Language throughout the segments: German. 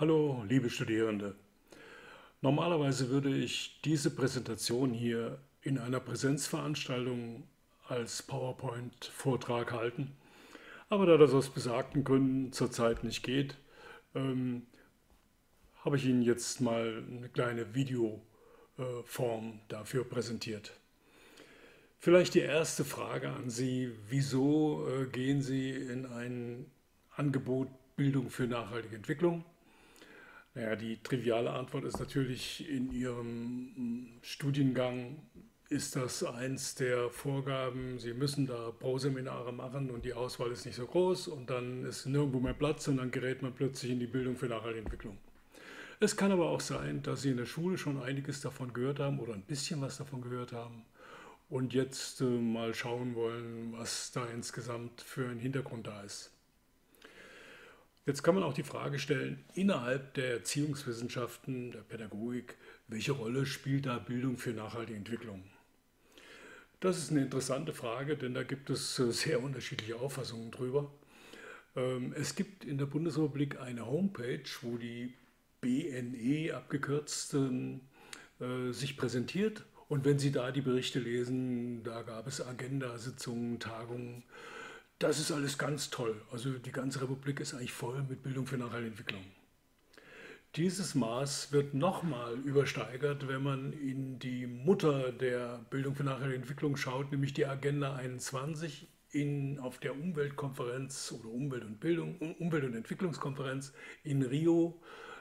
Hallo, liebe Studierende. Normalerweise würde ich diese Präsentation hier in einer Präsenzveranstaltung als PowerPoint-Vortrag halten, aber da das aus besagten Gründen zurzeit nicht geht, ähm, habe ich Ihnen jetzt mal eine kleine Videoform dafür präsentiert. Vielleicht die erste Frage an Sie: Wieso gehen Sie in ein Angebot Bildung für nachhaltige Entwicklung? Naja, die triviale Antwort ist natürlich, in Ihrem Studiengang ist das eins der Vorgaben. Sie müssen da Pro-Seminare machen und die Auswahl ist nicht so groß und dann ist nirgendwo mehr Platz und dann gerät man plötzlich in die Bildung für nachhaltige Entwicklung. Es kann aber auch sein, dass Sie in der Schule schon einiges davon gehört haben oder ein bisschen was davon gehört haben und jetzt mal schauen wollen, was da insgesamt für ein Hintergrund da ist. Jetzt kann man auch die Frage stellen, innerhalb der Erziehungswissenschaften, der Pädagogik, welche Rolle spielt da Bildung für nachhaltige Entwicklung? Das ist eine interessante Frage, denn da gibt es sehr unterschiedliche Auffassungen drüber. Es gibt in der Bundesrepublik eine Homepage, wo die BNE abgekürzt sich präsentiert. Und wenn Sie da die Berichte lesen, da gab es Agenda-Sitzungen, Tagungen. Das ist alles ganz toll. Also die ganze Republik ist eigentlich voll mit Bildung für nachhaltige Entwicklung. Dieses Maß wird nochmal übersteigert, wenn man in die Mutter der Bildung für nachhaltige Entwicklung schaut, nämlich die Agenda 21 auf der Umweltkonferenz oder Umwelt- und Entwicklungskonferenz in Rio.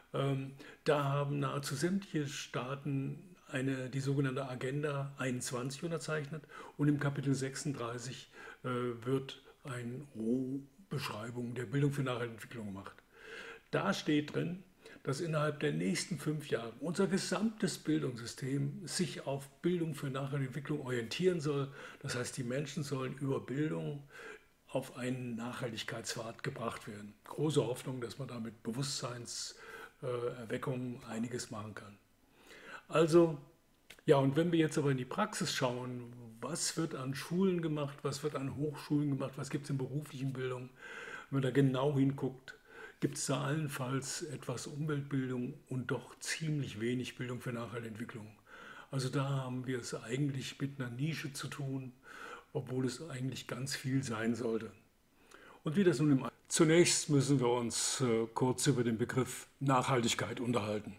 Da haben nahezu sämtliche Staaten die sogenannte Agenda 21 unterzeichnet und im Kapitel 36 wird eine Rohbeschreibung der Bildung für nachhaltige Entwicklung gemacht. Da steht drin, dass innerhalb der nächsten 5 Jahre unser gesamtes Bildungssystem sich auf Bildung für nachhaltige Entwicklung orientieren soll. Das heißt, die Menschen sollen über Bildung auf einen Nachhaltigkeitspfad gebracht werden. Große Hoffnung, dass man da mit Bewusstseinserweckung einiges machen kann. Also, ja, und wenn wir jetzt aber in die Praxis schauen, was wird an Schulen gemacht, was wird an Hochschulen gemacht, was gibt es in beruflichen Bildung, wenn man da genau hinguckt, gibt es da allenfalls etwas Umweltbildung und doch ziemlich wenig Bildung für nachhaltige Entwicklung. Also da haben wir es eigentlich mit einer Nische zu tun, obwohl es eigentlich ganz viel sein sollte. Und wie das nun im Zunächst müssen wir uns kurz über den Begriff Nachhaltigkeit unterhalten.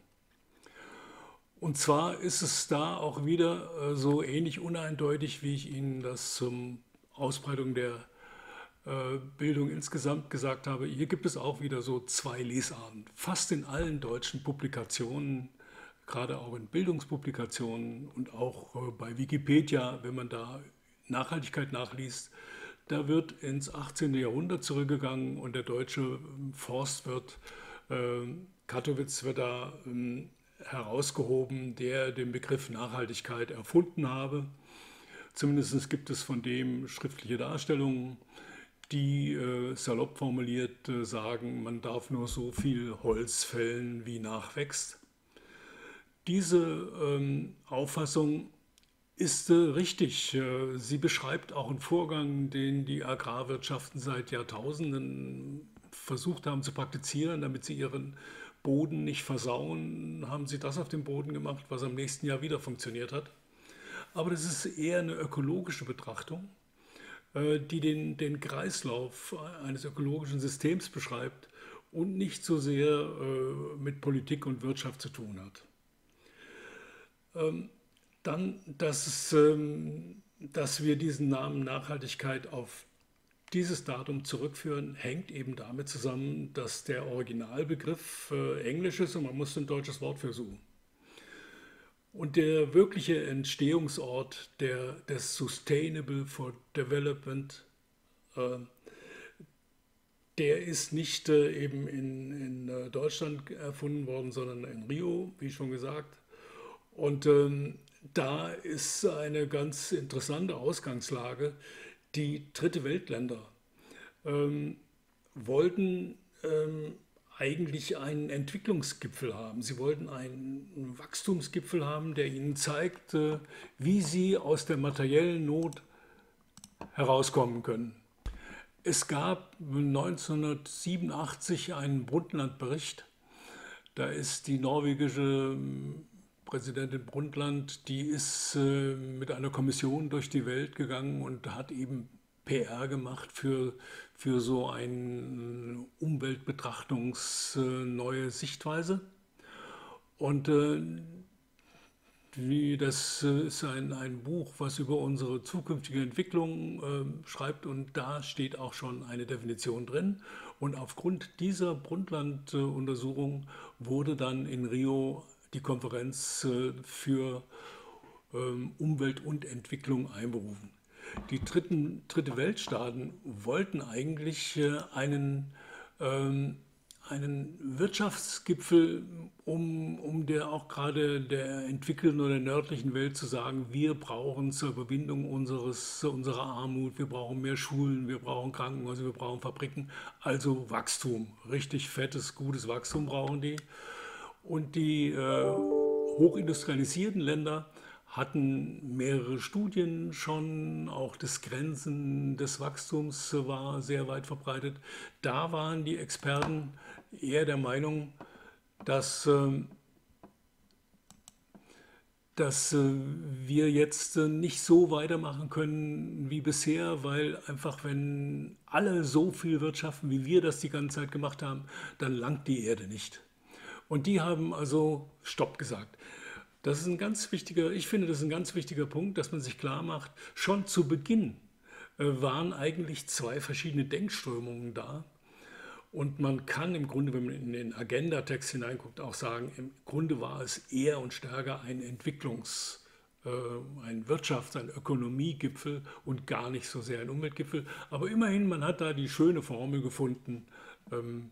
Und zwar ist es da auch wieder so ähnlich uneindeutig, wie ich Ihnen das zum Ausbreitung der Bildung insgesamt gesagt habe. Hier gibt es auch wieder so zwei Lesarten. Fast in allen deutschen Publikationen, gerade auch in Bildungspublikationen und auch bei Wikipedia, wenn man da Nachhaltigkeit nachliest, da wird ins 18. Jahrhundert zurückgegangen und der deutsche Forstwirt Kattowitz wird da herausgehoben, der den Begriff Nachhaltigkeit erfunden habe. Zumindest gibt es von dem schriftliche Darstellungen, die salopp formuliert sagen, man darf nur so viel Holz fällen, wie nachwächst. Diese Auffassung ist richtig. Sie beschreibt auch einen Vorgang, den die Agrarwirtschaften seit Jahrtausenden versucht haben zu praktizieren, damit sie ihren Boden nicht versauen, haben sie das auf dem Boden gemacht, was am nächsten Jahr wieder funktioniert hat. Aber das ist eher eine ökologische Betrachtung, die den Kreislauf eines ökologischen Systems beschreibt und nicht so sehr mit Politik und Wirtschaft zu tun hat. Dann, dass wir diesen Namen Nachhaltigkeit auf dieses Datum zurückführen, hängt eben damit zusammen, dass der Originalbegriff Englisch ist und man muss ein deutsches Wort für suchen. Und der wirkliche Entstehungsort des Sustainable for Development, äh, der ist nicht eben in Deutschland erfunden worden, sondern in Rio, wie schon gesagt. Und da ist eine ganz interessante Ausgangslage. Die Dritte Weltländer wollten eigentlich einen Entwicklungsgipfel haben. Sie wollten einen Wachstumsgipfel haben, der ihnen zeigt, wie sie aus der materiellen Not herauskommen können. . Es gab 1987 einen Brundtland-Bericht, Da ist die norwegische Präsidentin Brundtland, die ist mit einer Kommission durch die Welt gegangen und hat eben PR gemacht für so eine umweltbetrachtungs-neue Sichtweise. Und das ist ein Buch, was über unsere zukünftige Entwicklung schreibt, und da steht auch schon eine Definition drin. Und aufgrund dieser Brundtland-Untersuchung wurde dann in Rio die Konferenz für Umwelt und Entwicklung einberufen. Die dritte Weltstaaten wollten eigentlich einen Wirtschaftsgipfel, um der auch gerade der entwickelten oder nördlichen Welt zu sagen, wir brauchen zur Überwindung unserer Armut, wir brauchen mehr Schulen, wir brauchen Krankenhäuser, wir brauchen Fabriken, also Wachstum, richtig fettes, gutes Wachstum brauchen die. Und die hochindustrialisierten Länder hatten mehrere Studien schon, auch das Grenzen des Wachstums war sehr weit verbreitet. Da waren die Experten eher der Meinung, dass, wir jetzt nicht so weitermachen können wie bisher, weil einfach, wenn alle so viel wirtschaften, wie wir das die ganze Zeit gemacht haben, dann langt die Erde nicht. Und die haben also Stopp gesagt. Das ist ein ganz wichtiger, ich finde, das ist ein ganz wichtiger Punkt, dass man sich klar macht, schon zu Beginn waren eigentlich zwei verschiedene Denkströmungen da. Und man kann im Grunde, wenn man in den Agenda-Text hineinguckt, auch sagen, im Grunde war es eher und stärker ein Wirtschafts-, ein Ökonomiegipfel und gar nicht so sehr ein Umweltgipfel. Aber immerhin, man hat da die schöne Formel gefunden, ähm,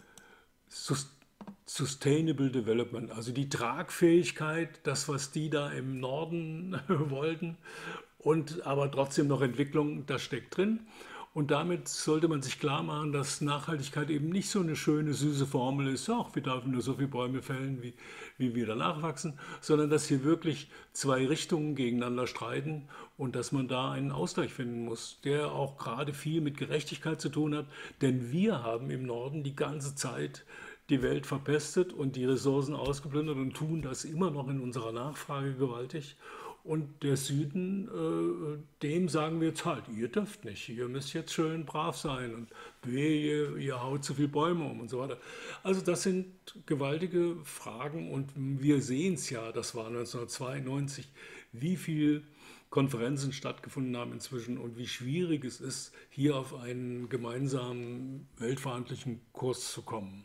Sustainable Development, also die Tragfähigkeit, das, was die da im Norden wollten, und aber trotzdem noch Entwicklung, das steckt drin. Und damit sollte man sich klar machen, dass Nachhaltigkeit eben nicht so eine schöne, süße Formel ist, ach, wir dürfen nur so viele Bäume fällen, wie wir danach wachsen, sondern dass hier wirklich zwei Richtungen gegeneinander streiten und dass man da einen Ausgleich finden muss, der auch gerade viel mit Gerechtigkeit zu tun hat. Denn wir haben im Norden die ganze Zeit die Welt verpestet und die Ressourcen ausgeplündert und tun das immer noch in unserer Nachfrage gewaltig. Und der Süden, dem sagen wir jetzt halt, ihr dürft nicht, ihr müsst jetzt schön brav sein und wehe, ihr haut zu viel Bäume um und so weiter. Also das sind gewaltige Fragen und wir sehen es ja, das war 1992, wie viele Konferenzen stattgefunden haben inzwischen und wie schwierig es ist, hier auf einen gemeinsamen weltverbindlichen Kurs zu kommen.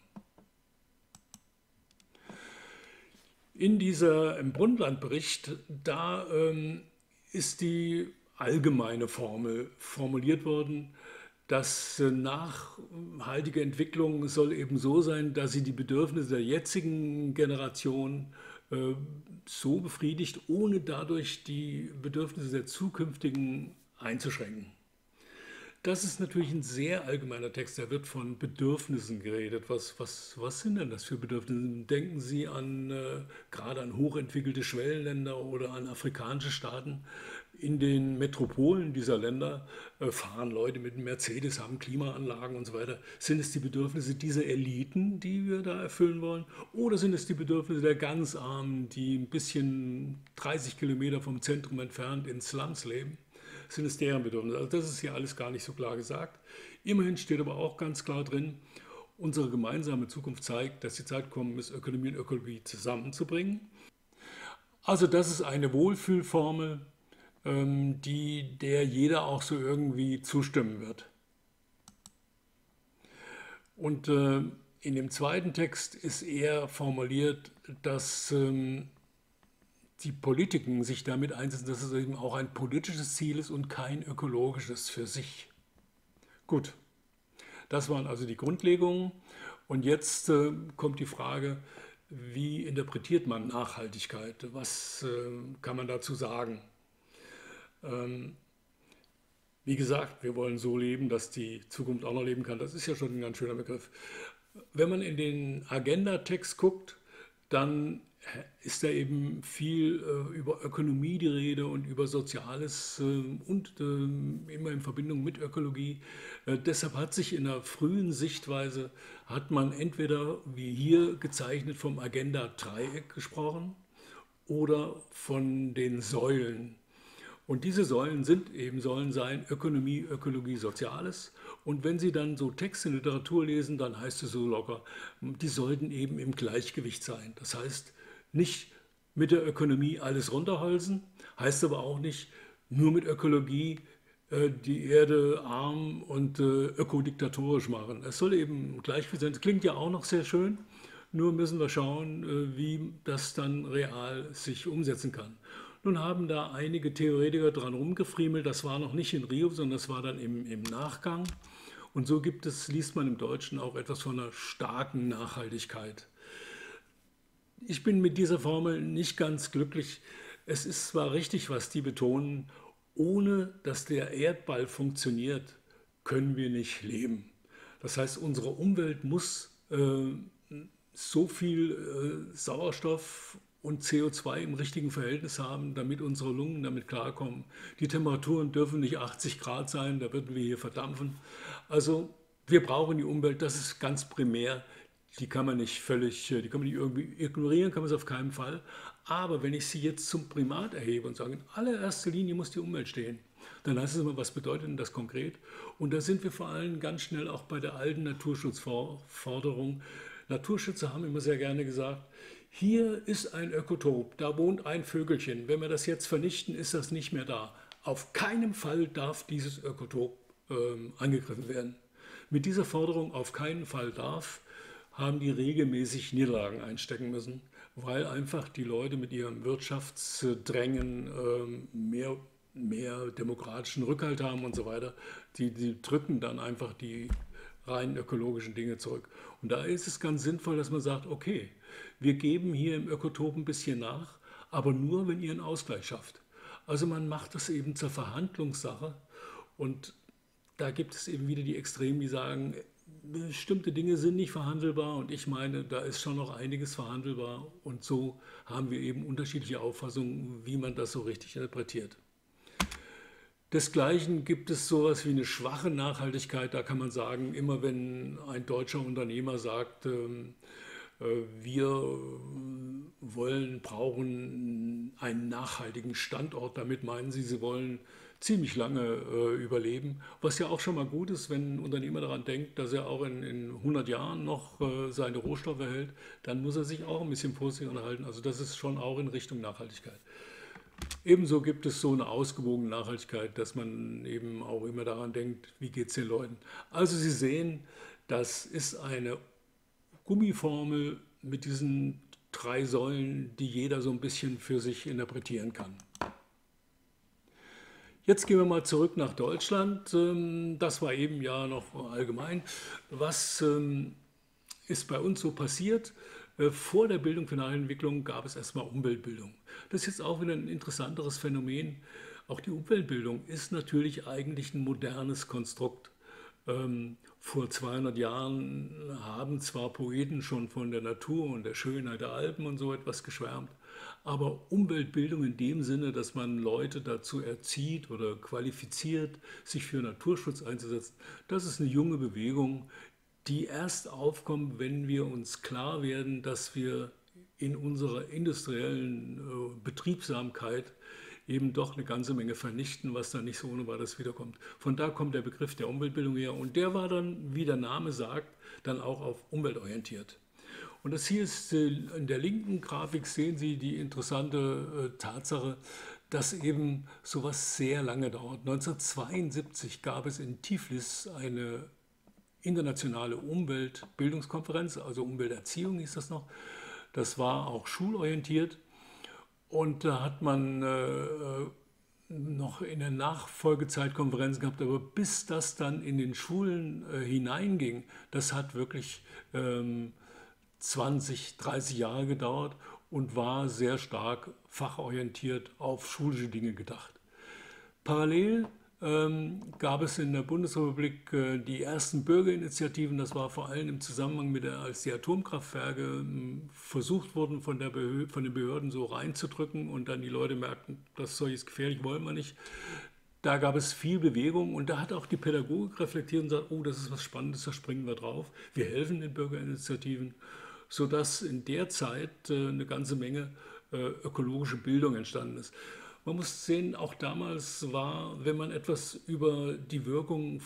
Im Brundtland-Bericht, da ist die allgemeine Formel formuliert worden, dass nachhaltige Entwicklung soll eben so sein, dass sie die Bedürfnisse der jetzigen Generation so befriedigt, ohne dadurch die Bedürfnisse der zukünftigen einzuschränken. Das ist natürlich ein sehr allgemeiner Text. Da wird von Bedürfnissen geredet. Was sind denn das für Bedürfnisse? Denken Sie gerade an hochentwickelte Schwellenländer oder an afrikanische Staaten. In den Metropolen dieser Länder fahren Leute mit einem Mercedes, haben Klimaanlagen und so weiter. Sind es die Bedürfnisse dieser Eliten, die wir da erfüllen wollen? Oder sind es die Bedürfnisse der ganz Armen, die ein bisschen 30 Kilometer vom Zentrum entfernt in Slums leben? Sind es deren Bedürfnisse? Also das ist hier alles gar nicht so klar gesagt. Immerhin steht aber auch ganz klar drin, unsere gemeinsame Zukunft zeigt, dass die Zeit gekommen ist, Ökonomie und Ökologie zusammenzubringen. Also das ist eine Wohlfühlformel, der jeder auch so irgendwie zustimmen wird. Und in dem zweiten Text ist eher formuliert, dass die Politiken sich damit einsetzen, dass es eben auch ein politisches Ziel ist und kein ökologisches für sich. Gut, das waren also die Grundlegungen. Und jetzt kommt die Frage, wie interpretiert man Nachhaltigkeit? Was kann man dazu sagen? Wie gesagt, wir wollen so leben, dass die Zukunft auch noch leben kann. Das ist ja schon ein ganz schöner Begriff. Wenn man in den Agenda-Text guckt, dann ist da eben viel über Ökonomie die Rede und über Soziales und immer in Verbindung mit Ökologie. Deshalb hat sich in der frühen Sichtweise, hat man entweder wie hier gezeichnet vom Agenda-Dreieck gesprochen oder von den Säulen. Und diese Säulen sind eben, sollen sein Ökonomie, Ökologie, Soziales. Und wenn Sie dann so Texte in Literatur lesen, dann heißt es so locker, die sollten eben im Gleichgewicht sein. Das heißt, nicht mit der Ökonomie alles runterholzen, heißt aber auch nicht nur mit Ökologie die Erde arm und ökodiktatorisch machen. Es soll eben Gleichgewicht sein. Das klingt ja auch noch sehr schön, nur müssen wir schauen, wie das dann real sich umsetzen kann. Nun haben da einige Theoretiker dran rumgefriemelt, das war noch nicht in Rio, sondern das war dann im Nachgang. Und so gibt es, liest man im Deutschen auch etwas von einer starken Nachhaltigkeit. Ich bin mit dieser Formel nicht ganz glücklich. Es ist zwar richtig, was die betonen, ohne dass der Erdball funktioniert, können wir nicht leben. Das heißt, unsere Umwelt muss so viel Sauerstoff und CO2 im richtigen Verhältnis haben, damit unsere Lungen damit klarkommen. Die Temperaturen dürfen nicht 80 Grad sein, da würden wir hier verdampfen. Also wir brauchen die Umwelt, das ist ganz primär. Die kann man nicht völlig, die kann man nicht irgendwie ignorieren, kann man es auf keinen Fall. Aber wenn ich sie jetzt zum Primat erhebe und sage, in allererster Linie muss die Umwelt stehen, dann heißt es immer, was bedeutet denn das konkret? Und da sind wir vor allem ganz schnell auch bei der alten Naturschutzforderung. Naturschützer haben immer sehr gerne gesagt, hier ist ein Ökotop, da wohnt ein Vögelchen. Wenn wir das jetzt vernichten, ist das nicht mehr da. Auf keinen Fall darf dieses Ökotop angegriffen werden. Mit dieser Forderung auf keinen Fall darf, haben die regelmäßig Niederlagen einstecken müssen, weil einfach die Leute mit ihrem Wirtschaftsdrängen mehr demokratischen Rückhalt haben und so weiter. Die drücken dann einfach die rein ökologischen Dinge zurück. Und da ist es ganz sinnvoll, dass man sagt, okay, wir geben hier im Ökotop ein bisschen nach, aber nur, wenn ihr einen Ausgleich schafft. Also man macht das eben zur Verhandlungssache und da gibt es eben wieder die Extremen, die sagen, bestimmte Dinge sind nicht verhandelbar und ich meine, da ist schon noch einiges verhandelbar und so haben wir eben unterschiedliche Auffassungen, wie man das so richtig interpretiert. Desgleichen gibt es sowas wie eine schwache Nachhaltigkeit. Da kann man sagen, immer wenn ein deutscher Unternehmer sagt, wir brauchen einen nachhaltigen Standort, damit meinen sie, sie wollen ziemlich lange überleben. Was ja auch schon mal gut ist, wenn ein Unternehmer daran denkt, dass er auch in 100 Jahren noch seine Rohstoffe hält, dann muss er sich auch ein bisschen vorsichtig anhalten. Also das ist schon auch in Richtung Nachhaltigkeit. Ebenso gibt es so eine ausgewogene Nachhaltigkeit, dass man eben auch immer daran denkt, wie geht es den Leuten. Also Sie sehen, das ist eine Gummiformel mit diesen 3 Säulen, die jeder so ein bisschen für sich interpretieren kann. Jetzt gehen wir mal zurück nach Deutschland. Das war eben ja noch allgemein. Was ist bei uns so passiert? Vor der Bildung für Nachhaltigkeit gab es erstmal Umweltbildung. Das ist jetzt auch wieder ein interessanteres Phänomen. Auch die Umweltbildung ist natürlich eigentlich ein modernes Konstrukt. Vor 200 Jahren haben zwar Poeten schon von der Natur und der Schönheit der Alpen und so etwas geschwärmt, aber Umweltbildung in dem Sinne, dass man Leute dazu erzieht oder qualifiziert, sich für Naturschutz einzusetzen, das ist eine junge Bewegung, die erst aufkommt, wenn wir uns klar werden, dass wir in unserer industriellen Betriebsamkeit eben doch eine ganze Menge vernichten, was dann nicht so ohne weiteres wiederkommt. Von da kommt der Begriff der Umweltbildung her und der war dann, wie der Name sagt, dann auch auf umweltorientiert. Und das hier ist in der linken Grafik sehen Sie die interessante Tatsache, dass eben sowas sehr lange dauert. 1972 gab es in Tiflis eine internationale Umweltbildungskonferenz, also Umwelterziehung hieß das noch. Das war auch schulorientiert und da hat man noch in der Nachfolgezeit Konferenzen gehabt, aber bis das dann in den Schulen hineinging, das hat wirklich 20, 30 Jahre gedauert und war sehr stark fachorientiert auf schulische Dinge gedacht. Parallel gab es in der Bundesrepublik die ersten Bürgerinitiativen. Das war vor allem im Zusammenhang mit als die Atomkraftwerke versucht wurden, von den Behörden so reinzudrücken und dann die Leute merkten, das Zeug ist gefährlich, wollen wir nicht. Da gab es viel Bewegung und da hat auch die Pädagogik reflektiert und gesagt, oh, das ist was Spannendes, da springen wir drauf. Wir helfen den Bürgerinitiativen, sodass in der Zeit eine ganze Menge ökologische Bildung entstanden ist. Man muss sehen, auch damals war, wenn man etwas über die Wirkung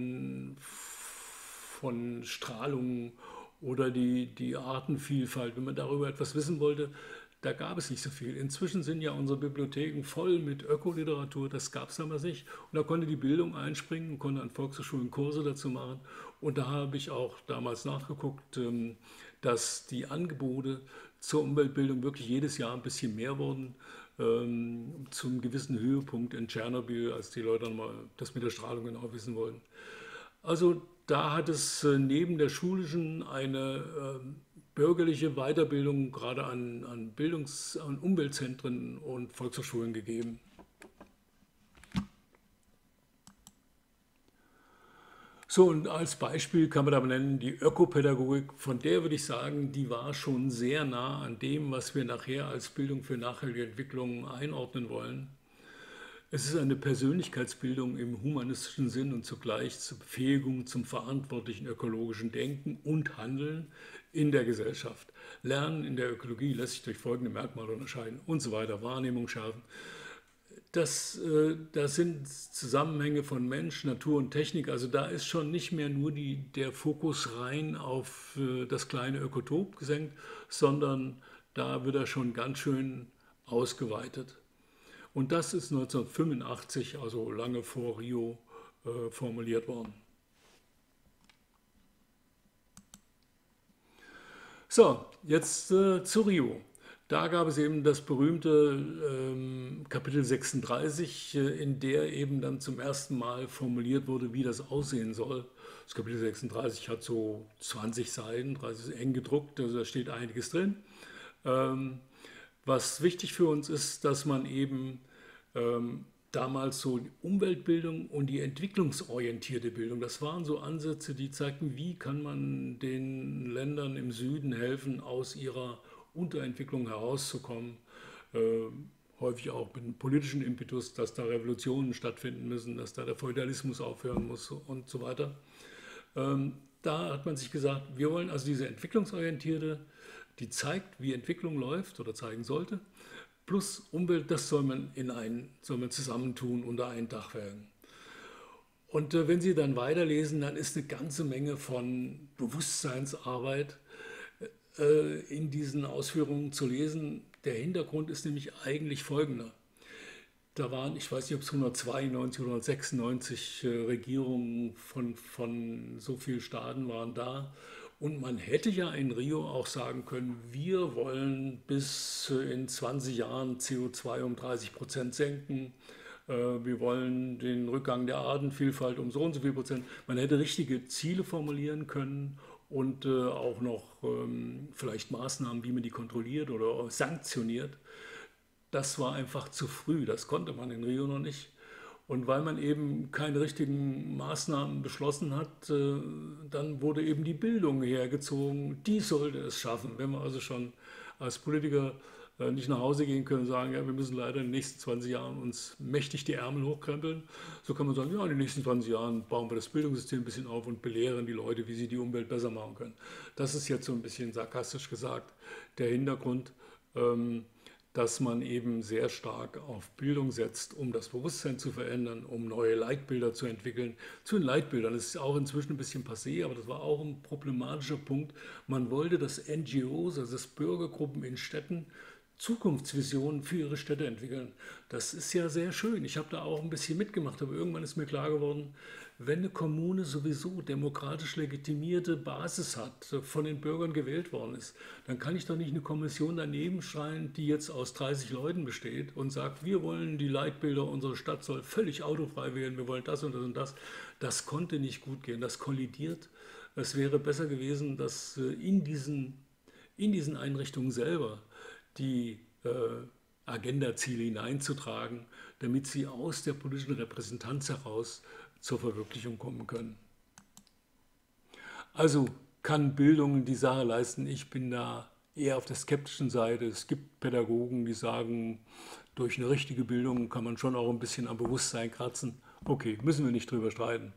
von Strahlung oder die Artenvielfalt, wenn man darüber etwas wissen wollte, da gab es nicht so viel. Inzwischen sind ja unsere Bibliotheken voll mit Ökoliteratur, das gab es damals nicht. Und da konnte die Bildung einspringen und konnte an Volkshochschulen Kurse dazu machen. Und da habe ich auch damals nachgeguckt, dass die Angebote zur Umweltbildung wirklich jedes Jahr ein bisschen mehr wurden. Zum gewissen Höhepunkt in Tschernobyl, als die Leute dann mal das mit der Strahlung genau wissen wollten. Also da hat es neben der schulischen eine bürgerliche Weiterbildung gerade an Umweltzentren und Volkshochschulen gegeben. So, und als Beispiel kann man aber nennen, die Ökopädagogik, von der würde ich sagen, die war schon sehr nah an dem, was wir nachher als Bildung für nachhaltige Entwicklung einordnen wollen. Es ist eine Persönlichkeitsbildung im humanistischen Sinn und zugleich zur Befähigung zum verantwortlichen ökologischen Denken und Handeln in der Gesellschaft. Lernen in der Ökologie lässt sich durch folgende Merkmale unterscheiden und so weiter, Wahrnehmung schärfen. Das sind Zusammenhänge von Mensch, Natur und Technik. Also da ist schon nicht mehr nur der Fokus rein auf das kleine Ökotop gesenkt, sondern da wird er schon ganz schön ausgeweitet. Und das ist 1985, also lange vor Rio, formuliert worden. So, jetzt zu Rio. Da gab es eben das berühmte Kapitel 36, in der eben dann zum ersten Mal formuliert wurde, wie das aussehen soll. Das Kapitel 36 hat so 20 Seiten, 30 eng gedruckt, also da steht einiges drin. Was wichtig für uns ist, dass man eben damals so die Umweltbildung und die entwicklungsorientierte Bildung, das waren so Ansätze, die zeigten, wie kann man den Ländern im Süden helfen, aus ihrer Unterentwicklung herauszukommen. Häufig auch mit einem politischen Impetus, dass da Revolutionen stattfinden müssen, dass da der Feudalismus aufhören muss und so weiter. Da hat man sich gesagt, wir wollen also diese entwicklungsorientierte, die zeigt, wie Entwicklung läuft oder zeigen sollte, plus Umwelt, das soll man zusammentun unter ein Dach werden. Und wenn Sie dann weiterlesen, dann ist eine ganze Menge von Bewusstseinsarbeit in diesen Ausführungen zu lesen. Der Hintergrund ist nämlich eigentlich folgender. Da waren, ich weiß nicht, ob es 192 oder 196 Regierungen von so vielen Staaten waren da. Und man hätte ja in Rio auch sagen können, wir wollen bis in 20 Jahren CO2 um 30% senken. Wir wollen den Rückgang der Artenvielfalt um so und so viel Prozent. Man hätte richtige Ziele formulieren können und auch noch vielleicht Maßnahmen, wie man die kontrolliert oder sanktioniert. Das war einfach zu früh, das konnte man in Rio noch nicht. Und weil man eben keine richtigen Maßnahmen beschlossen hat, dann wurde eben die Bildung hergezogen, die sollte es schaffen. Wenn wir also schon als Politiker nicht nach Hause gehen können und sagen, ja, wir müssen leider in den nächsten 20 Jahren uns mächtig die Ärmel hochkrempeln, so kann man sagen, ja, in den nächsten 20 Jahren bauen wir das Bildungssystem ein bisschen auf und belehren die Leute, wie sie die Umwelt besser machen können. Das ist jetzt so ein bisschen sarkastisch gesagt der Hintergrund, dass man eben sehr stark auf Bildung setzt, um das Bewusstsein zu verändern, um neue Leitbilder zu entwickeln. Zu den Leitbildern, das ist auch inzwischen ein bisschen passé, aber das war auch ein problematischer Punkt. Man wollte, dass NGOs, also dass Bürgergruppen in Städten, Zukunftsvisionen für ihre Städte entwickeln. Das ist ja sehr schön. Ich habe da auch ein bisschen mitgemacht, aber irgendwann ist mir klar geworden, wenn eine Kommune sowieso demokratisch legitimierte Basis hat, von den Bürgern gewählt worden ist, dann kann ich doch nicht eine Kommission daneben schreien, die jetzt aus 30 Leuten besteht und sagt, wir wollen die Leitbilder, unsere Stadt soll völlig autofrei werden, wir wollen das und das und das. Das konnte nicht gut gehen, das kollidiert. Es wäre besser gewesen, dass in diesen Einrichtungen selber die Agendaziele hineinzutragen, damit sie aus der politischen Repräsentanz heraus zur Verwirklichung kommen können. Also kann Bildung die Sache leisten? Ich bin da eher auf der skeptischen Seite. Es gibt Pädagogen, die sagen, durch eine richtige Bildung kann man schon auch ein bisschen am Bewusstsein kratzen. Okay, müssen wir nicht drüber streiten.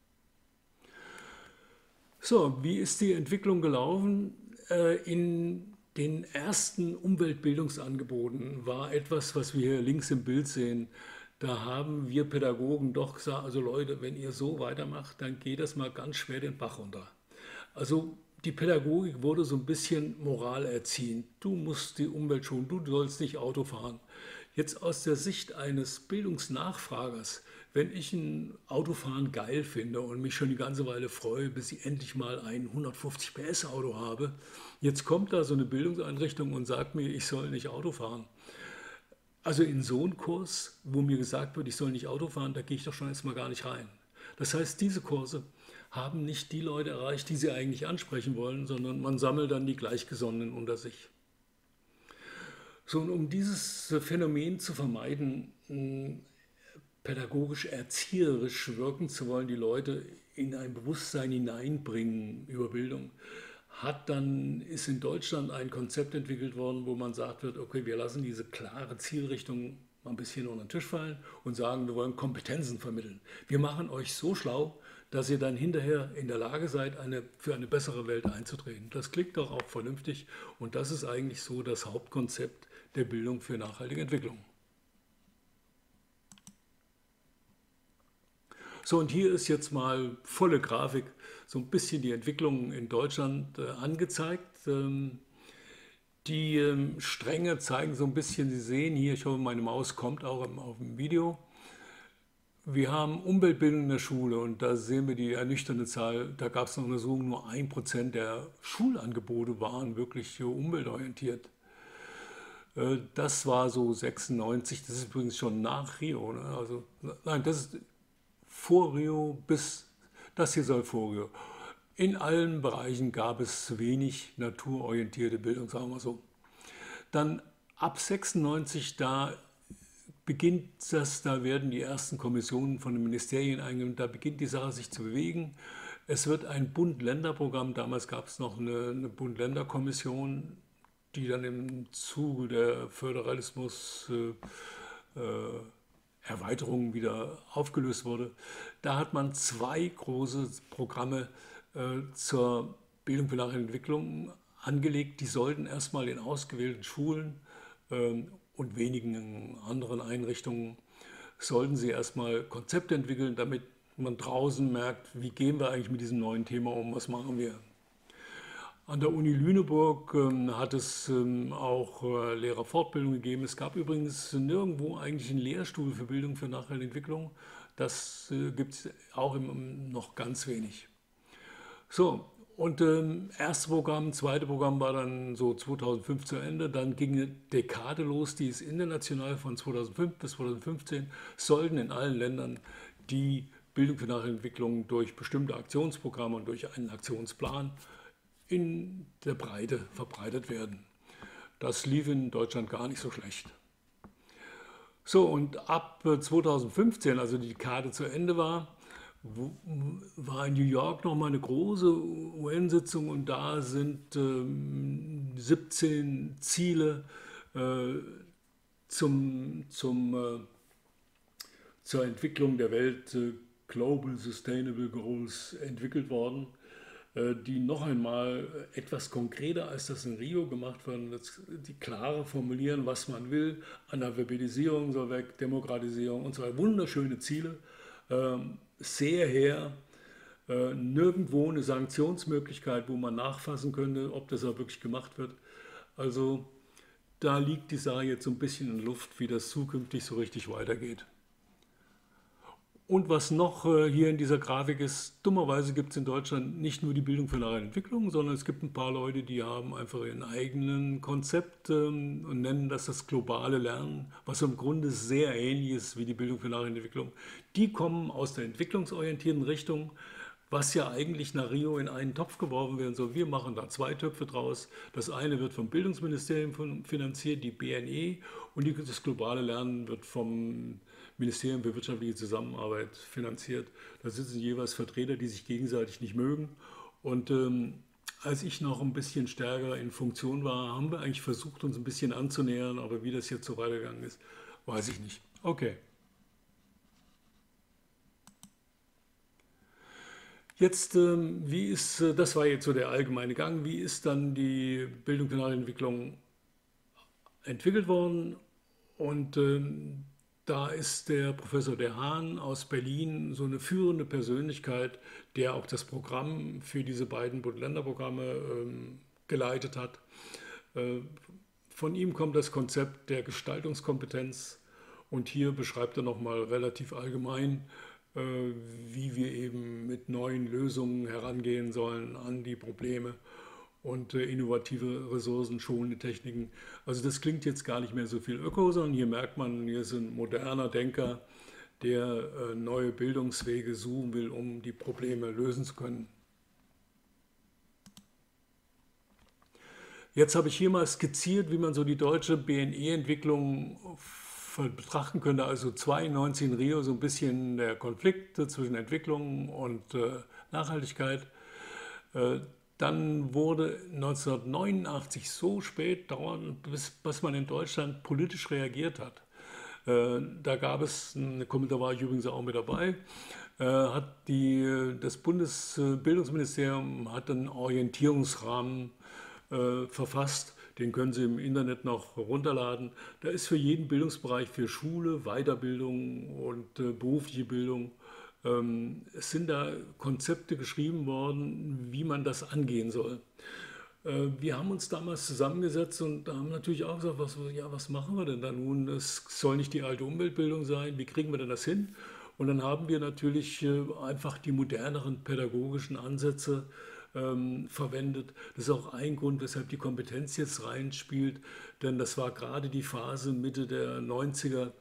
So, wie ist die Entwicklung gelaufen? In den ersten Umweltbildungsangeboten war etwas, was wir hier links im Bild sehen. Da haben wir Pädagogen doch gesagt, also Leute, wenn ihr so weitermacht, dann geht das mal ganz schwer den Bach runter. Also die Pädagogik wurde so ein bisschen moralerziehend. Du musst die Umwelt schonen, du sollst nicht Auto fahren. Jetzt aus der Sicht eines Bildungsnachfragers, wenn ich ein Autofahren geil finde und mich schon die ganze Weile freue, bis ich endlich mal ein 150 PS Auto habe, jetzt kommt da so eine Bildungseinrichtung und sagt mir, ich soll nicht Auto fahren. Also in so einen Kurs, wo mir gesagt wird, ich soll nicht Auto fahren, da gehe ich doch schon erstmal gar nicht rein. Das heißt, diese Kurse haben nicht die Leute erreicht, die sie eigentlich ansprechen wollen, sondern man sammelt dann die Gleichgesonnenen unter sich. So, und um dieses Phänomen zu vermeiden, pädagogisch erzieherisch wirken zu wollen, die Leute in ein Bewusstsein hineinbringen über Bildung, ist in Deutschland ein Konzept entwickelt worden, wo man sagt wird, okay, wir lassen diese klare Zielrichtung mal ein bisschen unter den Tisch fallen und sagen, wir wollen Kompetenzen vermitteln. Wir machen euch so schlau, dass ihr dann hinterher in der Lage seid, für eine bessere Welt einzutreten. Das klingt doch auch vernünftig und das ist eigentlich so das Hauptkonzept der Bildung für nachhaltige Entwicklung. So, und hier ist jetzt mal volle Grafik, so ein bisschen die Entwicklung in Deutschland angezeigt. Die Stränge zeigen so ein bisschen, Sie sehen hier, ich hoffe, meine Maus kommt auch auf dem Video. Wir haben Umweltbildung in der Schule und da sehen wir die ernüchternde Zahl. Da gab es eine Untersuchung, nur 1% der Schulangebote waren wirklich umweltorientiert. Das war so 96, das ist übrigens schon nach Rio. Ne? Also, nein, das ist vor Rio das hier soll vor Rio. In allen Bereichen gab es wenig naturorientierte Bildung, sagen wir so. Dann ab 96, da werden die ersten Kommissionen von den Ministerien eingeführt, da beginnt die Sache sich zu bewegen. Es wird ein Bund-Länder-Programm, damals gab es noch eine Bund-Länder-Kommission, die dann im Zuge der Föderalismus Erweiterung wieder aufgelöst wurde. Da hat man 2 große Programme zur Bildung für nachhaltige Entwicklung angelegt. Die sollten erstmal in ausgewählten Schulen und wenigen anderen Einrichtungen sollten sie erstmal Konzepte entwickeln, damit man draußen merkt, wie gehen wir eigentlich mit diesem neuen Thema um, was machen wir. An der Uni Lüneburg hat es auch Lehrerfortbildung gegeben. Es gab übrigens nirgendwo eigentlich einen Lehrstuhl für Bildung für nachhaltige Entwicklung. Das gibt es auch noch ganz wenig. So, und erste Programm, zweite Programm war dann so 2005 zu Ende. Dann ging eine Dekade los, die ist international von 2005 bis 2015, sollten in allen Ländern die Bildung für nachhaltige Entwicklung durch bestimmte Aktionsprogramme und durch einen Aktionsplan in der Breite verbreitet werden. Das lief in Deutschland gar nicht so schlecht. So, und ab 2015, also die Dekade zu Ende war in New York nochmal eine große UN-Sitzung und da sind 17 Ziele zur Entwicklung der Welt, Global Sustainable Goals, entwickelt worden, die noch einmal etwas konkreter als das in Rio gemacht werden, die klarer formulieren, was man will. Analphabetisierung soll weg, Demokratisierung und so weiter. Wunderschöne Ziele, sehr her, nirgendwo eine Sanktionsmöglichkeit, wo man nachfassen könnte, ob das auch wirklich gemacht wird. Also da liegt die Sache jetzt so ein bisschen in der Luft, wie das zukünftig so richtig weitergeht. Und was noch hier in dieser Grafik ist, dummerweise gibt es in Deutschland nicht nur die Bildung für nachhaltige Entwicklung, sondern es gibt ein paar Leute, die haben einfach ihren eigenen Konzept und nennen das globale Lernen, was im Grunde sehr ähnlich ist wie die Bildung für nachhaltige Entwicklung. Die kommen aus der entwicklungsorientierten Richtung, was ja eigentlich nach Rio in einen Topf geworfen werden soll. Wir machen da zwei Töpfe draus. Das eine wird vom Bildungsministerium finanziert, die BNE, und das globale Lernen wird vom Ministerium für wirtschaftliche Zusammenarbeit finanziert. Da sitzen jeweils Vertreter, die sich gegenseitig nicht mögen. Und als ich noch ein bisschen stärker in Funktion war, haben wir eigentlich versucht, uns ein bisschen anzunähern, aber wie das jetzt so weitergegangen ist, weiß ich nicht. Okay. Jetzt, das war jetzt so der allgemeine Gang, wie ist dann die Bildungskanalentwicklung entwickelt worden? Und da ist der Professor De Haan aus Berlin so eine führende Persönlichkeit, der auch das Programm für diese beiden Bund-Länder-Programme geleitet hat. Äh, von ihm kommt das Konzept der Gestaltungskompetenz, und hier beschreibt er nochmal relativ allgemein, äh, wie wir eben mit neuen Lösungen herangehen sollen an die Probleme und innovative, ressourcenschonende Techniken. Also das klingt jetzt gar nicht mehr so viel Öko, sondern hier merkt man, hier ist ein moderner Denker, der neue Bildungswege suchen will, um die Probleme lösen zu können. Jetzt habe ich hier mal skizziert, wie man so die deutsche BNE-Entwicklung betrachten könnte. Also 92 in Rio so ein bisschen der Konflikt zwischen Entwicklung und Nachhaltigkeit. Äh, Dann wurde 1989 so spät dauern, bis man in Deutschland politisch reagiert hat. Da gab es, da war ich übrigens auch mit dabei, das Bundesbildungsministerium hat einen Orientierungsrahmen verfasst. Den können Sie im Internet noch runterladen. Da ist für jeden Bildungsbereich, für Schule, Weiterbildung und berufliche Bildung, es sind da Konzepte geschrieben worden, wie man das angehen soll. Wir haben uns damals zusammengesetzt und haben natürlich auch gesagt, was machen wir denn da nun? Es soll nicht die alte Umweltbildung sein, wie kriegen wir denn das hin? Und dann haben wir natürlich einfach die moderneren pädagogischen Ansätze verwendet. Das ist auch ein Grund, weshalb die Kompetenz jetzt reinspielt, denn das war gerade die Phase Mitte der 90er,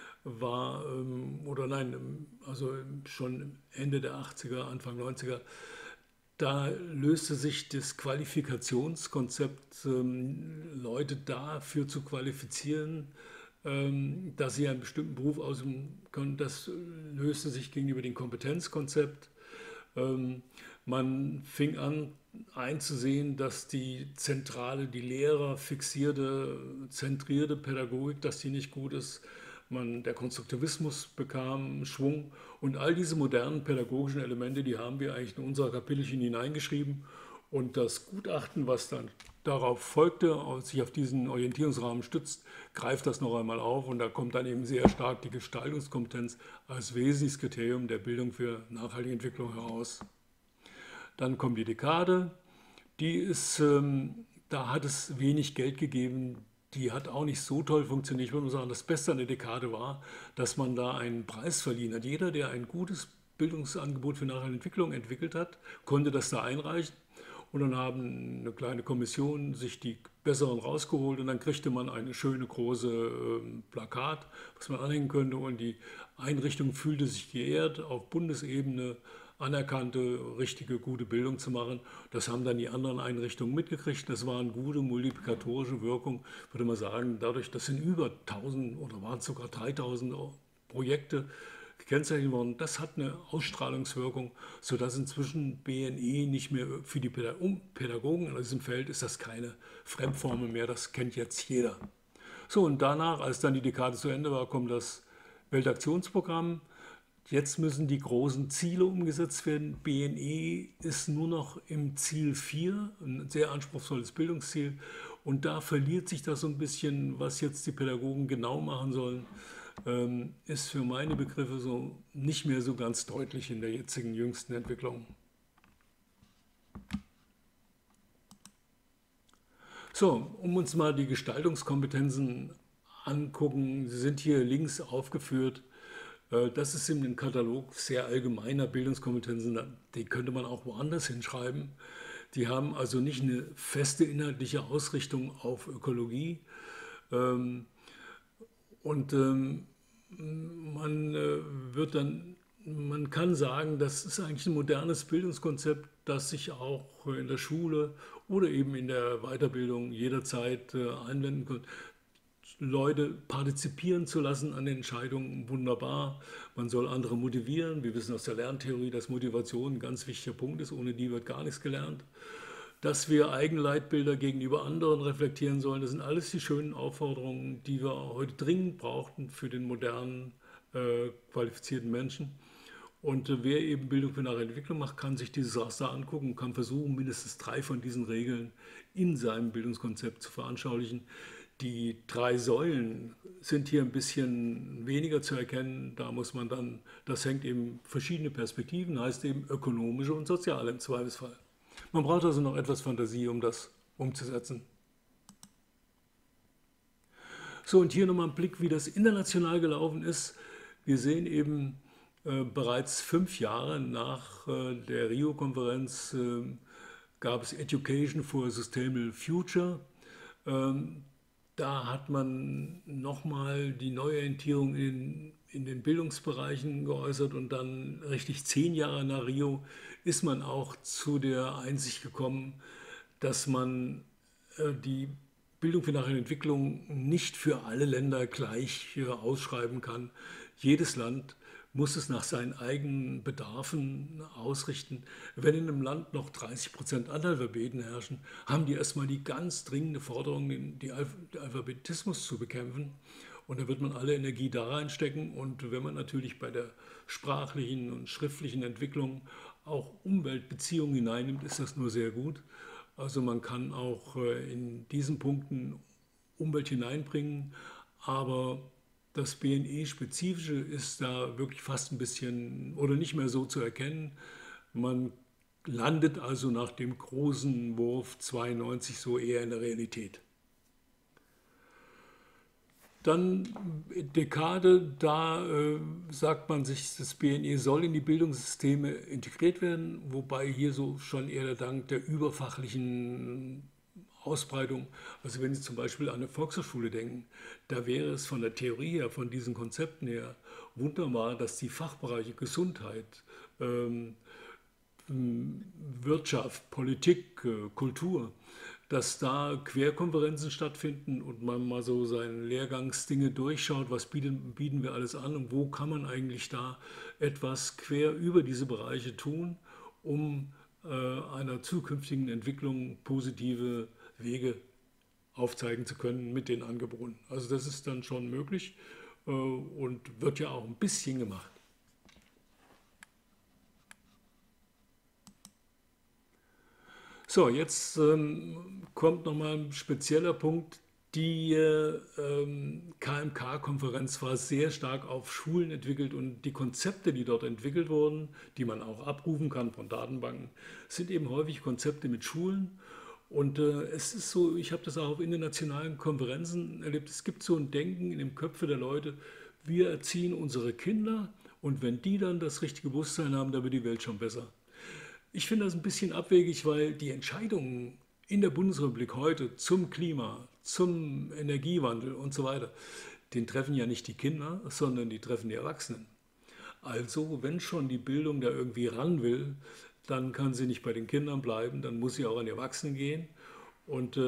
oder nein, also schon Ende der 80er, Anfang 90er, da löste sich das Qualifikationskonzept, Leute dafür zu qualifizieren, dass sie einen bestimmten Beruf ausüben können. Das löste sich gegenüber dem Kompetenzkonzept. Ähm, Man fing an einzusehen, dass die Lehrer fixierte, zentrierte Pädagogik, dass die nicht gut ist. Der Konstruktivismus bekam Schwung, und all diese modernen pädagogischen Elemente, die haben wir eigentlich in unser Kapitelchen hineingeschrieben, und das Gutachten, was dann darauf folgte und sich auf diesen Orientierungsrahmen stützt, greift das noch einmal auf, und da kommt dann eben sehr stark die Gestaltungskompetenz als wesentliches Kriterium der Bildung für nachhaltige Entwicklung heraus. Dann kommt die Dekade, da hat es wenig Geld gegeben, die hat auch nicht so toll funktioniert. Ich würde mal sagen, das Beste an der Dekade war, dass man da einen Preis verliehen hat. Jeder, der ein gutes Bildungsangebot für nachhaltige Entwicklung entwickelt hat, konnte das da einreichen. Und dann haben eine kleine Kommission sich die Besseren rausgeholt, und dann kriegte man eine schöne große Plakat, was man anhängen könnte, und die Einrichtung fühlte sich geehrt, auf Bundesebene anerkannte, richtige, gute Bildung zu machen. Das haben dann die anderen Einrichtungen mitgekriegt. Das war eine gute multiplikatorische Wirkung, würde man sagen. Dadurch, das sind über 1000 oder waren es sogar 3000 Projekte gekennzeichnet worden. Das hat eine Ausstrahlungswirkung, sodass inzwischen BNE nicht mehr für die Pädagogen in diesem Feld ist das keine Fremdformel mehr. Das kennt jetzt jeder. So, und danach, als dann die Dekade zu Ende war, kommt das Weltaktionsprogramm. Jetzt müssen die großen Ziele umgesetzt werden. BNE ist nur noch im Ziel 4, ein sehr anspruchsvolles Bildungsziel. Und da verliert sich das so ein bisschen, was jetzt die Pädagogen genau machen sollen, ist für meine Begriffe so nicht mehr so ganz deutlich in der jetzigen jüngsten Entwicklung. So, um uns mal die Gestaltungskompetenzen angucken, sie sind hier links aufgeführt. Das ist eben ein Katalog sehr allgemeiner Bildungskompetenzen, die könnte man auch woanders hinschreiben. Die haben also nicht eine feste inhaltliche Ausrichtung auf Ökologie. Und man wird dann man kann sagen, das ist eigentlich ein modernes Bildungskonzept, das sich auch in der Schule oder eben in der Weiterbildung jederzeit einblenden kann. Leute partizipieren zu lassen an den Entscheidungen, wunderbar. Man soll andere motivieren. Wir wissen aus der Lerntheorie, dass Motivation ein ganz wichtiger Punkt ist. Ohne die wird gar nichts gelernt. Dass wir Eigenleitbilder gegenüber anderen reflektieren sollen, das sind alles die schönen Aufforderungen, die wir heute dringend brauchten für den modernen, qualifizierten Menschen. Und wer eben Bildung für nachhaltige Entwicklung macht, kann sich dieses Raster angucken und kann versuchen, mindestens 3 von diesen Regeln in seinem Bildungskonzept zu veranschaulichen. Die 3 Säulen sind hier ein bisschen weniger zu erkennen. Da muss man dann, das hängt eben verschiedene Perspektiven, heißt eben ökonomische und soziale im Zweifelsfall. Man braucht also noch etwas Fantasie, um das umzusetzen. So, und hier nochmal ein Blick, wie das international gelaufen ist. Wir sehen eben bereits 5 Jahre nach der Rio-Konferenz gab es Education for a Sustainable Future. Da hat man nochmal die Neuorientierung in den Bildungsbereichen geäußert und dann richtig 10 Jahre nach Rio ist man auch zu der Einsicht gekommen, dass man die Bildung für nachhaltige Entwicklung nicht für alle Länder gleich ausschreiben kann. Jedes Land muss es nach seinen eigenen Bedarfen ausrichten. Wenn in einem Land noch 30% Analphabeten herrschen, haben die erstmal die ganz dringende Forderung, den Alphabetismus zu bekämpfen. Und da wird man alle Energie da reinstecken. Und wenn man natürlich bei der sprachlichen und schriftlichen Entwicklung auch Umweltbeziehungen hineinnimmt, ist das nur sehr gut. Also man kann auch in diesen Punkten Umwelt hineinbringen, aber das BNE-Spezifische ist da wirklich fast ein bisschen oder nicht mehr so zu erkennen. Man landet also nach dem großen Wurf 92 so eher in der Realität. Dann Dekade, da sagt man sich, das BNE soll in die Bildungssysteme integriert werden, wobei hier so schon eher der Dank der überfachlichen Ausbreitung, also wenn Sie zum Beispiel an eine Volkshochschule denken, da wäre es von der Theorie her, von diesen Konzepten her wunderbar, dass die Fachbereiche Gesundheit, Wirtschaft, Politik, Kultur, dass da Querkonferenzen stattfinden und man mal so seine Lehrgangsdinge durchschaut, was bieten wir alles an und wo kann man eigentlich da etwas quer über diese Bereiche tun, um einer zukünftigen Entwicklung positive Wege aufzeigen zu können mit den Angeboten. Also das ist dann schon möglich und wird ja auch ein bisschen gemacht. So, jetzt kommt nochmal ein spezieller Punkt. Die KMK-Konferenz war sehr stark auf Schulen entwickelt und die Konzepte, die dort entwickelt wurden, die man auch abrufen kann von Datenbanken, sind eben häufig Konzepte mit Schulen. Und es ist so, ich habe das auch auf internationalen Konferenzen erlebt, es gibt so ein Denken in den Köpfen der Leute, wir erziehen unsere Kinder und wenn die dann das richtige Bewusstsein haben, dann wird die Welt schon besser. Ich finde das ein bisschen abwegig, weil die Entscheidungen in der Bundesrepublik heute zum Klima, zum Energiewandel und so weiter, den treffen ja nicht die Kinder, sondern die treffen die Erwachsenen. Also, wenn schon die Bildung da irgendwie ran will, dann kann sie nicht bei den Kindern bleiben, dann muss sie auch an die Erwachsenen gehen. Und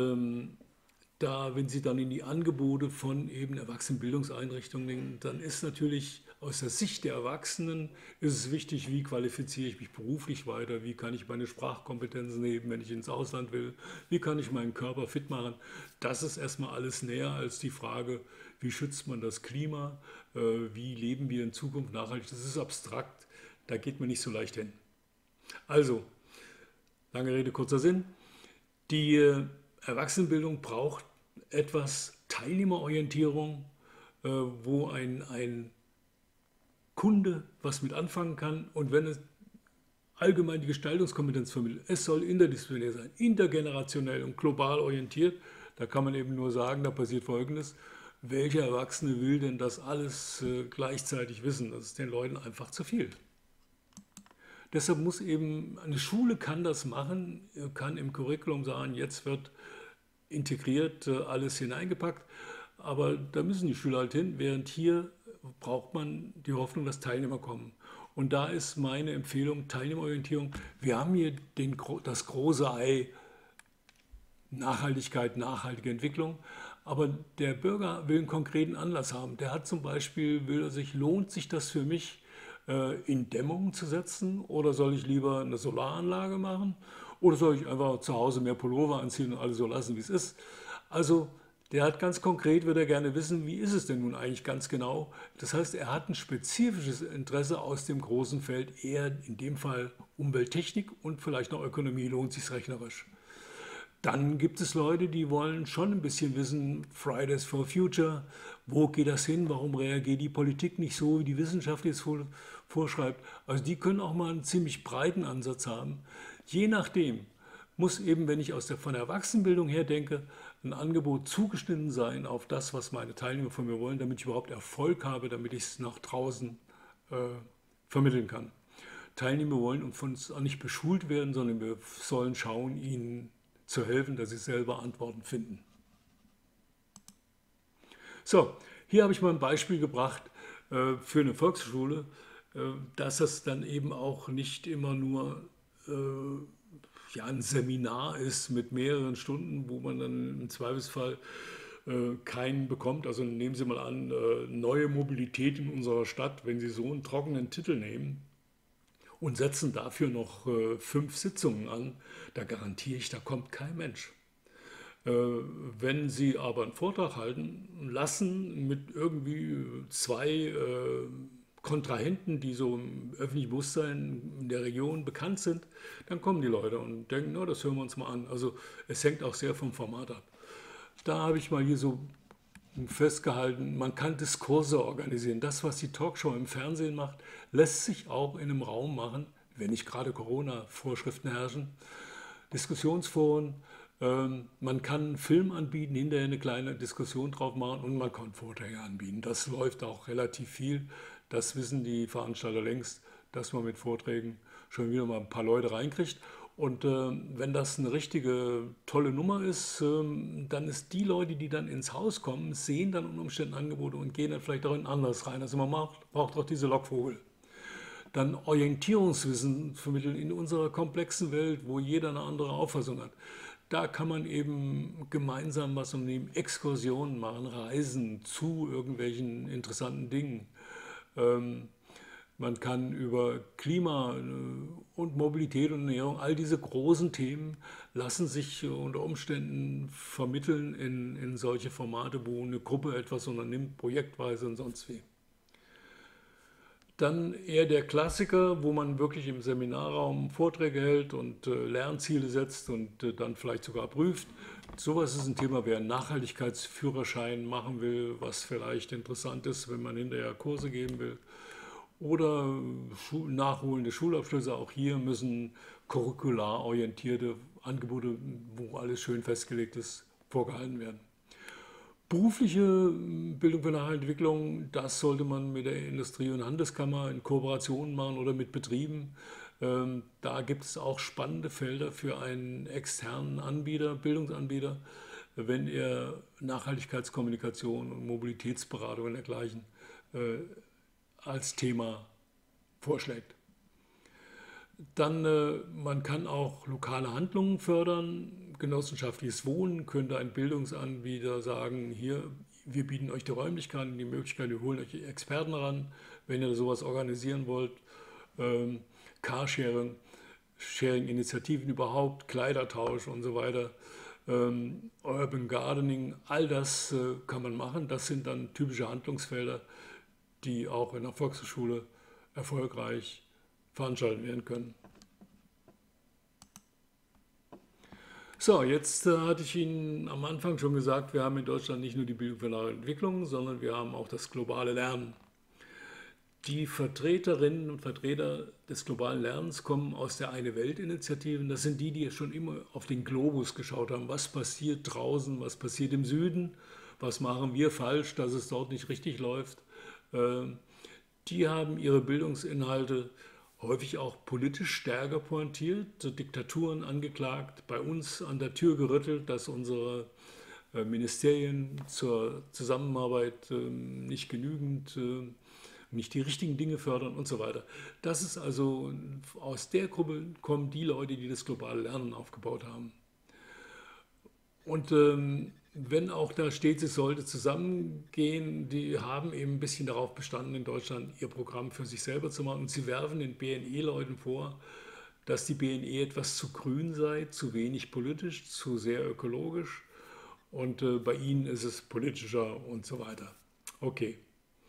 da, wenn Sie dann in die Angebote von eben Erwachsenenbildungseinrichtungen denken, dann ist natürlich aus der Sicht der Erwachsenen ist es wichtig, wie qualifiziere ich mich beruflich weiter, wie kann ich meine Sprachkompetenzen heben, wenn ich ins Ausland will, wie kann ich meinen Körper fit machen. Das ist erstmal alles näher als die Frage, wie schützt man das Klima, wie leben wir in Zukunft nachhaltig. Das ist abstrakt, da geht man nicht so leicht hin. Also, lange Rede, kurzer Sinn. Die Erwachsenenbildung braucht etwas Teilnehmerorientierung, wo ein Kunde was mit anfangen kann und wenn es allgemein die Gestaltungskompetenz vermittelt, es soll interdisziplinär sein, intergenerationell und global orientiert, da kann man eben nur sagen, da passiert Folgendes, welcher Erwachsene will denn das alles gleichzeitig wissen? Das ist den Leuten einfach zu viel. Deshalb muss eben, eine Schule kann das machen, kann im Curriculum sagen, jetzt wird integriert alles hineingepackt, aber da müssen die Schüler halt hin, während hier braucht man die Hoffnung, dass Teilnehmer kommen. Und da ist meine Empfehlung, Teilnehmerorientierung. Wir haben hier das große Ei, Nachhaltigkeit, nachhaltige Entwicklung. Aber der Bürger will einen konkreten Anlass haben. Der hat zum Beispiel, lohnt sich das für mich, in Dämmung zu setzen? Oder soll ich lieber eine Solaranlage machen? Oder soll ich einfach zu Hause mehr Pullover anziehen und alles so lassen, wie es ist? Also der hat ganz konkret, wird er gerne wissen, wie ist es denn nun eigentlich ganz genau? Das heißt, er hat ein spezifisches Interesse aus dem großen Feld, eher in dem Fall Umwelttechnik und vielleicht noch Ökonomie, lohnt sich rechnerisch. Dann gibt es Leute, die wollen schon ein bisschen wissen, Fridays for Future, wo geht das hin, warum reagiert die Politik nicht so, wie die Wissenschaft jetzt vorschreibt. Also die können auch mal einen ziemlich breiten Ansatz haben. Je nachdem muss eben, wenn ich von der Erwachsenenbildung her denke, ein Angebot zugeschnitten sein auf das, was meine Teilnehmer von mir wollen, damit ich überhaupt Erfolg habe, damit ich es nach draußen äh, vermitteln kann. Teilnehmer wollen und von uns auch nicht beschult werden, sondern wir sollen schauen, ihnen zu helfen, dass sie selber Antworten finden. So, hier habe ich mal ein Beispiel gebracht für eine Volksschule, dass es dann eben auch nicht immer nur ja, ein Seminar ist mit mehreren Stunden, wo man dann im Zweifelsfall keinen bekommt. Also nehmen Sie mal an, neue Mobilität in unserer Stadt, wenn Sie so einen trockenen Titel nehmen und setzen dafür noch 5 Sitzungen an, da garantiere ich, da kommt kein Mensch. Wenn Sie aber einen Vortrag halten lassen mit irgendwie 2 Kontrahenten, die so im öffentlichen Bewusstsein in der Region bekannt sind, dann kommen die Leute und denken, no, das hören wir uns mal an. Also es hängt auch sehr vom Format ab. Da habe ich mal hier so festgehalten, man kann Diskurse organisieren. Das, was die Talkshow im Fernsehen macht, lässt sich auch in einem Raum machen, wenn nicht gerade Corona-Vorschriften herrschen. Diskussionsforen, man kann einen Film anbieten, hinterher eine kleine Diskussion drauf machen und man kann Vorträge anbieten. Das läuft auch relativ viel. Das wissen die Veranstalter längst, dass man mit Vorträgen schon wieder mal ein paar Leute reinkriegt. Und wenn das eine richtige tolle Nummer ist, dann ist die Leute, die dann ins Haus kommen, sehen dann unter Umständen Angebote und gehen dann vielleicht auch in ein anderes rein. Also man braucht auch diese Lockvogel. Dann Orientierungswissen vermitteln in unserer komplexen Welt, wo jeder eine andere Auffassung hat. Da kann man eben gemeinsam was unternehmen, Exkursionen machen, Reisen zu irgendwelchen interessanten Dingen. Ähm, Man kann über Klima und Mobilität und Ernährung, all diese großen Themen lassen sich unter Umständen vermitteln in solche Formate, wo eine Gruppe etwas unternimmt, projektweise und sonst wie. Dann eher der Klassiker, wo man wirklich im Seminarraum Vorträge hält und Lernziele setzt und dann vielleicht sogar prüft. Sowas ist ein Thema, wer einen Nachhaltigkeitsführerschein machen will, was vielleicht interessant ist, wenn man hinterher Kurse geben will. Oder nachholende Schulabschlüsse, auch hier müssen curricular-orientierte Angebote, wo alles schön festgelegt ist, vorgehalten werden. Berufliche Bildung für nachhaltige Entwicklung, das sollte man mit der Industrie- und Handelskammer in Kooperation machen oder mit Betrieben. Da gibt es auch spannende Felder für einen externen Anbieter, Bildungsanbieter, wenn er Nachhaltigkeitskommunikation und Mobilitätsberatung und dergleichen als Thema vorschlägt. Dann, man kann auch lokale Handlungen fördern. Genossenschaftliches Wohnen könnte ein Bildungsanbieter sagen, hier, wir bieten euch die Räumlichkeiten, die Möglichkeit, wir holen euch Experten ran, wenn ihr sowas organisieren wollt. Carsharing, Sharing-Initiativen überhaupt, Kleidertausch und so weiter. Urban Gardening, all das kann man machen. Das sind dann typische Handlungsfelder, die auch in der Volkshochschule erfolgreich veranstaltet werden können. So, jetzt hatte ich Ihnen am Anfang schon gesagt, wir haben in Deutschland nicht nur die Bildung für nachhaltige Entwicklung, sondern wir haben auch das globale Lernen. Die Vertreterinnen und Vertreter des globalen Lernens kommen aus der Eine-Welt-Initiative. Das sind die, die schon immer auf den Globus geschaut haben. Was passiert draußen, was passiert im Süden, was machen wir falsch, dass es dort nicht richtig läuft. Die haben ihre Bildungsinhalte häufig auch politisch stärker pointiert, Diktaturen angeklagt, bei uns an der Tür gerüttelt, dass unsere Ministerien zur Zusammenarbeit nicht genügend nicht die richtigen Dinge fördern und so weiter. Das ist also, aus der Gruppe kommen die Leute, die das globale Lernen aufgebaut haben. Und wenn auch da steht, es sollte zusammengehen, die haben eben ein bisschen darauf bestanden, in Deutschland ihr Programm für sich selber zu machen. Und sie werfen den BNE-Leuten vor, dass die BNE etwas zu grün sei, zu wenig politisch, zu sehr ökologisch. Und bei ihnen ist es politischer und so weiter. Okay.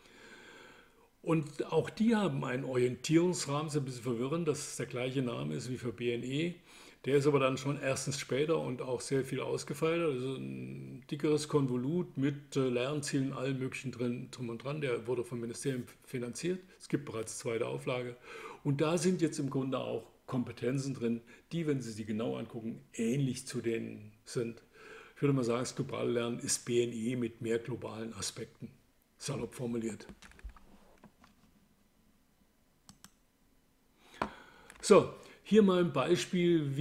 Und auch die haben einen Orientierungsrahmen, das ist ein bisschen verwirrend, dass es der gleiche Name ist wie für BNE. Der ist aber dann schon erstens später und auch sehr viel ausgefeilter. Also ein dickeres Konvolut mit Lernzielen, allen möglichen drum und dran. Der wurde vom Ministerium finanziert. Es gibt bereits zweite Auflage. Und da sind jetzt im Grunde auch Kompetenzen drin, die, wenn Sie sie genau angucken, ähnlich zu denen sind. Ich würde mal sagen, das globale Lernen ist BNE mit mehr globalen Aspekten, salopp formuliert. So, hier mal ein Beispiel,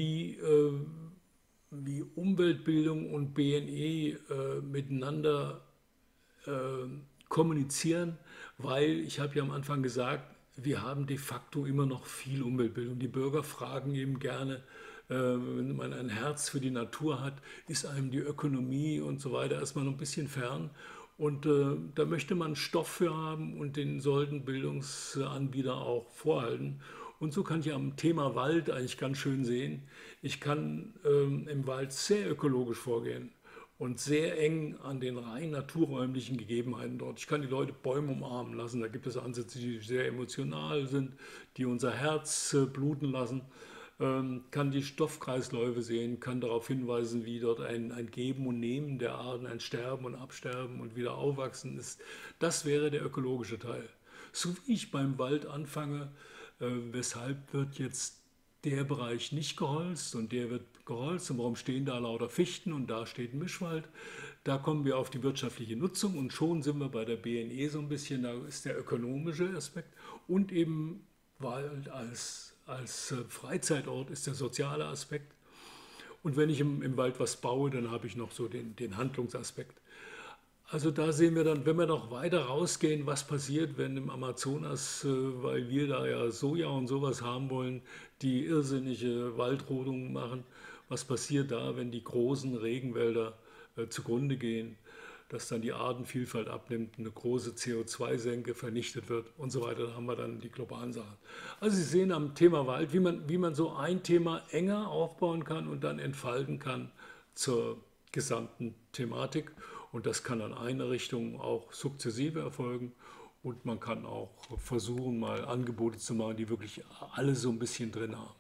wie Umweltbildung und BNE miteinander äh, kommunizieren, weil ich habe ja am Anfang gesagt, wir haben de facto immer noch viel Umweltbildung. Die Bürger fragen eben gerne, wenn man ein Herz für die Natur hat, ist einem die Ökonomie und so weiter erstmal noch ein bisschen fern. Und da möchte man Stoff für haben und den sollten Bildungsanbieter auch vorhalten. Und so kann ich am Thema Wald eigentlich ganz schön sehen, ich kann im Wald sehr ökologisch vorgehen und sehr eng an den rein naturräumlichen Gegebenheiten dort. Ich kann die Leute Bäume umarmen lassen, da gibt es Ansätze, die sehr emotional sind, die unser Herz bluten lassen, kann die Stoffkreisläufe sehen, kann darauf hinweisen, wie dort ein Geben und Nehmen der Arten, ein Sterben und Absterben und wieder Aufwachsen ist. Das wäre der ökologische Teil. So wie ich beim Wald anfange, weshalb wird jetzt der Bereich nicht geholzt und der wird geholzt und warum stehen da lauter Fichten und da steht ein Mischwald. Da kommen wir auf die wirtschaftliche Nutzung und schon sind wir bei der BNE so ein bisschen, da ist der ökonomische Aspekt und eben Wald als Freizeitort ist der soziale Aspekt. Und wenn ich im Wald was baue, dann habe ich noch so den Handlungsaspekt. Also da sehen wir dann, wenn wir noch weiter rausgehen, was passiert, wenn im Amazonas, weil wir da ja Soja und sowas haben wollen, die irrsinnige Waldrodung machen. Was passiert da, wenn die großen Regenwälder zugrunde gehen, dass dann die Artenvielfalt abnimmt, eine große CO2-Senke vernichtet wird und so weiter. Da haben wir dann die globalen Sachen. Also Sie sehen am Thema Wald, wie man so ein Thema enger aufbauen kann und dann entfalten kann zur gesamten Thematik. Und das kann an einer Richtung auch sukzessive erfolgen. Und man kann auch versuchen, mal Angebote zu machen, die wirklich alle so ein bisschen drin haben.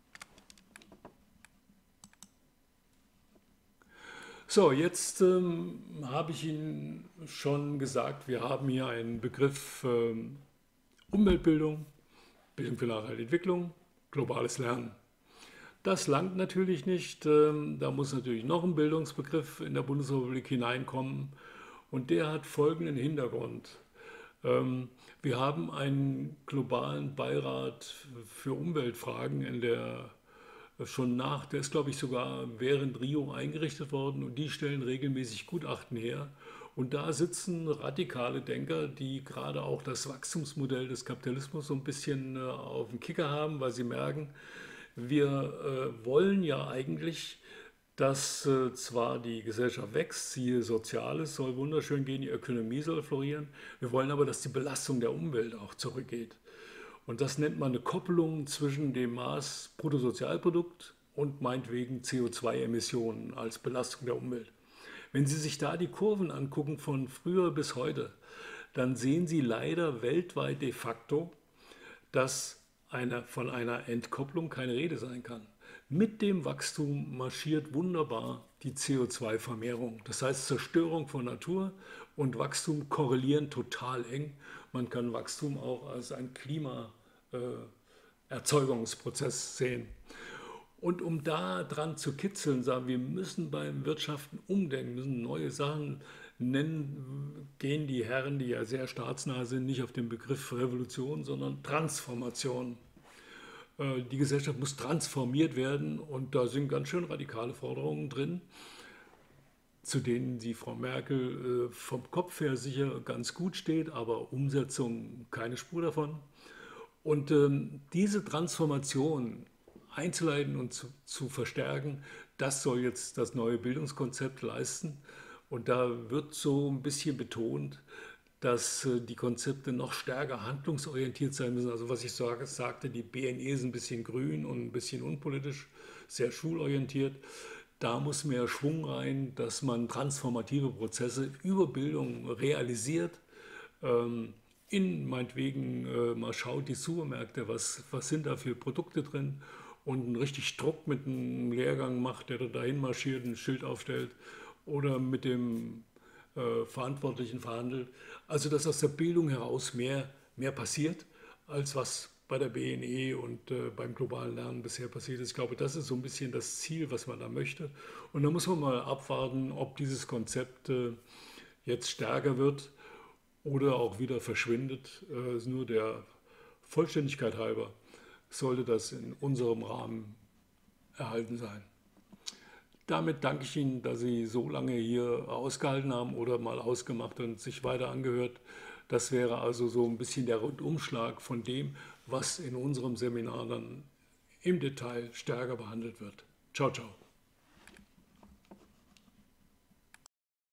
So, jetzt habe ich Ihnen schon gesagt, wir haben hier einen Begriff Umweltbildung, Bildung für nachhaltige Entwicklung, globales Lernen. Das langt natürlich nicht. Da muss natürlich noch ein Bildungsbegriff in der Bundesrepublik hineinkommen. Und der hat folgenden Hintergrund. Wir haben einen globalen Beirat für Umweltfragen der ist glaube ich sogar während Rio eingerichtet worden und die stellen regelmäßig Gutachten her. Und da sitzen radikale Denker, die gerade auch das Wachstumsmodell des Kapitalismus so ein bisschen auf dem Kicker haben, weil sie merken, wir wollen ja eigentlich, dass zwar die Gesellschaft wächst, siehe Soziales soll wunderschön gehen, die Ökonomie soll florieren, wir wollen aber, dass die Belastung der Umwelt auch zurückgeht. Und das nennt man eine Koppelung zwischen dem Maß Bruttosozialprodukt und meinetwegen CO2-Emissionen als Belastung der Umwelt. Wenn Sie sich da die Kurven angucken von früher bis heute, dann sehen Sie leider weltweit de facto, dass von einer Entkopplung keine Rede sein kann. Mit dem Wachstum marschiert wunderbar die CO2-Vermehrung. Das heißt, Zerstörung von Natur und Wachstum korrelieren total eng. Man kann Wachstum auch als einen Klimaerzeugungsprozess sehen. Und um da dran zu kitzeln, sagen wir, müssen beim Wirtschaften umdenken, müssen neue Sachen nennen, gehen die Herren, die ja sehr staatsnah sind, nicht auf den Begriff Revolution, sondern Transformation. Die Gesellschaft muss transformiert werden und da sind ganz schön radikale Forderungen drin. zu denen die Frau Merkel vom Kopf her sicher ganz gut steht, aber Umsetzung keine Spur davon. Und diese Transformation einzuleiten und zu verstärken, das soll jetzt das neue Bildungskonzept leisten. Und da wird so ein bisschen betont, dass die Konzepte noch stärker handlungsorientiert sein müssen. Also was ich sagte, die BNE ist ein bisschen grün und ein bisschen unpolitisch, sehr schulorientiert. Da muss mehr Schwung rein, dass man transformative Prozesse über Bildung realisiert. In meinetwegen mal schaut, die Supermärkte, was sind da für Produkte drin und einen richtig Druck mit einem Lehrgang macht, der da dahin marschiert, ein Schild aufstellt oder mit dem Verantwortlichen verhandelt. Also dass aus der Bildung heraus mehr passiert, als was bei der BNE und beim globalen Lernen bisher passiert ist. Ich glaube, das ist so ein bisschen das Ziel, was man da möchte. Und da muss man mal abwarten, ob dieses Konzept jetzt stärker wird oder auch wieder verschwindet. Nur der Vollständigkeit halber sollte das in unserem Rahmen erhalten sein. Damit danke ich Ihnen, dass Sie so lange hier ausgehalten haben oder mal ausgemacht und sich weiter angehört. Das wäre also so ein bisschen der Rundumschlag von dem, was in unserem Seminar dann im Detail stärker behandelt wird. Ciao, ciao.